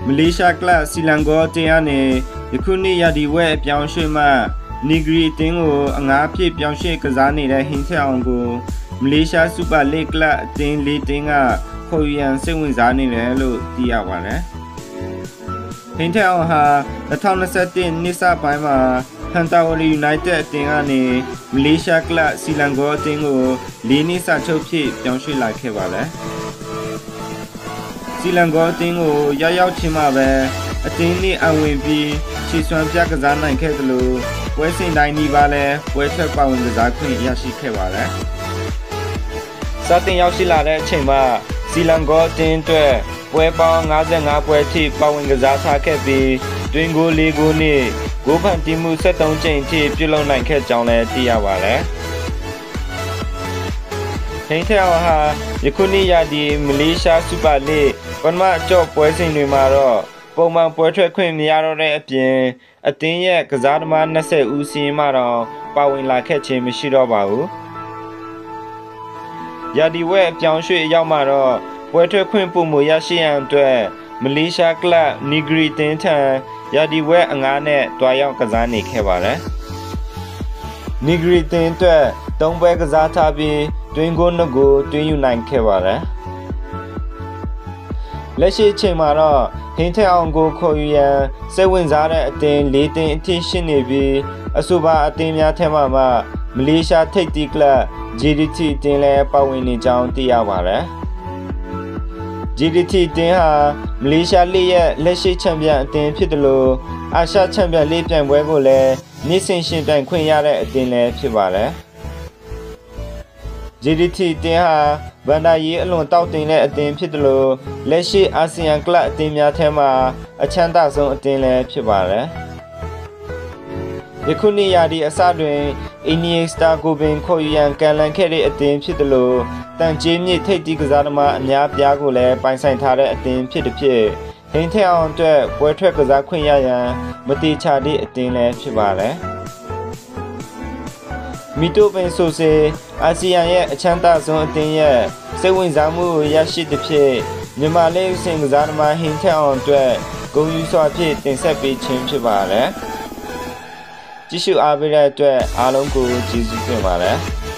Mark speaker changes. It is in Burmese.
Speaker 1: လေးရှားကလပ်စီလန်ဂေါတရားနဲ့ယခုနှစ်ရာသီဝက်ပြောင်းရွှေ့မှနီဂရီတင်းကိုအငါးဖြစ်ပြောင်းရွှေ့ကစားနေတဲ့ဟင်းချက်အောင်ကိုမလေးရှားစူပါလိကလပ်အသင်းလေးတင်းကခေါ်ယူရန်စိတ်ဝင်စားနေတယ်လို့သိရပါတယ်။ဟင်းချက်အောင်ဟာ2021နှစ်စပိုင်းမှာဟန်တာဝလီယူနိုက်တက်အသင်းကနေမလေးရှားကလပ်စီလန်ဂေါအသင်းကို၄နှစ်စာချုပ်ဖြစ်ပြောင်းရွှေ့လာခဲ့ပါတယ်။စီလန်ဂေါအသင်းကိုရောက်ချင်းမှပဲအသင်းနဲ့အဝင်ပြီးခြေစွမ်းပြကစားနိုင်ခဲ့သလိုပွဲစဉ်တိုင်းဒီပါလဲပွဲထွက်ပါဝင်ကစားခွင့်ရရှိခဲ့ပါတယ်။စတင်ရောက်ရှိလာတဲ့အချိန်မှာစီလန်ဂေါအသင်းအတွက်ပွဲပေါင်း55ပွဲထိပါဝင်ကစားထားခဲ့ပြီးတွင်ဂိုး၄ဂိုးနဲ့ဂိုးဖန်တီးမှု73ကြိမ်ထိပြုလုပ်နိုင်ခဲ့ကြောင်းလည်းသိရပါတယ်။ဟင်းထက်အောင်ဟာယခုနှစ်ရာသီမလေးရှားစူပါလိပထမအကျော့ပွဲစဉ်တွေမှာတော့ပုံမှန်ပွဲထွက်ခွင့်မရတော့တဲ့အပြင်အသင်းရဲ့ကစားသမား20ဦးစီးမှတော့ပါဝင်လာခဲ့ခြင်းမရှိတော့ပါဘူး။ရာသီဝက်အပြောင်းရွှေ့အရောက်မှာတော့ပွဲထွက်ခွင့်ပုံမရရှိရန်အတွက်မလေးရှားကလပ်နီဂရီတင်းထံရာသီဝက်အငားနဲ့တွားရောက်ကစားနေခဲ့ပါတယ်။နီဂရီတင်းအတွက်3ပွဲကစားထားပြီးတွင်ဂိုး2ဂိုးတွင်ယူနိုင်ခဲ့ပါတယ်။လက်ရှိအချိန်မှာတော့ဟင်းထက်အောင်ကိုခေါ်ယူရန်စိတ်ဝင်စားတဲ့အသင်း၄သင်းအထိရှိနေပြီးအဆိုပါအသင်းများထဲမှာမှမလေးရှားထိပ်သီးကလပ် GDT အသင်းလည်းပါဝင်နေကြောင်းသိရပါတယ်။ GDT အသင်းဟာမလေးရှားလိရဲ့လက်ရှိချန်ပီယံအသင်းဖြစ်တယ်လို့အာရှချန်ပီယံလိပြိုင်ပွဲကိုလည်းနေ့စဉ်ရှင်ပြိုင်ခွင့်ရတဲ့အသင်းလည်းဖြစ်ပါတယ်။ GDT အသင်းဟာဗန်ဒါရီအလွန်တောက်တင်တဲ့အသင်းဖြစ်တယ်လို့လက်ရှိအာဆီယံကလပ်အသင်းများထဲမှာအချမ်းသာဆုံးအသင်းလည်းဖြစ်ပါတယ်။ယခုနှစ်ရာသီအစတွင်အီနီယက်စတာကိုပင်ခေါ်ယူရန်ကန်လန်ခဲ့တဲ့အသင်းဖြစ်တယ်လို့တန်ကျေးမြစ်ထိပ်သီးကစားသမားအများပြားကိုလည်းပိုင်ဆိုင်ထားတဲ့အသင်းဖြစ်တဲ့ဖြစ်ဟင်းထက်အောင်အတွက်ပွဲထွက်ကစားခွင့်ရရန်မတိချတဲ့အသင်းလည်းဖြစ်ပါတယ်။မီတိုပင်ဆိုစေအာဆီယံရဲ့အချမ်းသာဆုံးအသင်းရဲ့စိတ်ဝင်စားမှုကိုရရှိသဖြင့်မြန်မာလေးစင်ကစားသမားဟင်းထက်အောင်အတွက်ဂုဏ်ယူစွာဖြင့်တင်ဆက်ပေးခြင်းဖြစ်ပါတယ်။ကြည့်ရှုအားပေးတဲ့အတွက်အားလုံးကိုကျေးဇူးတင်ပါတယ်။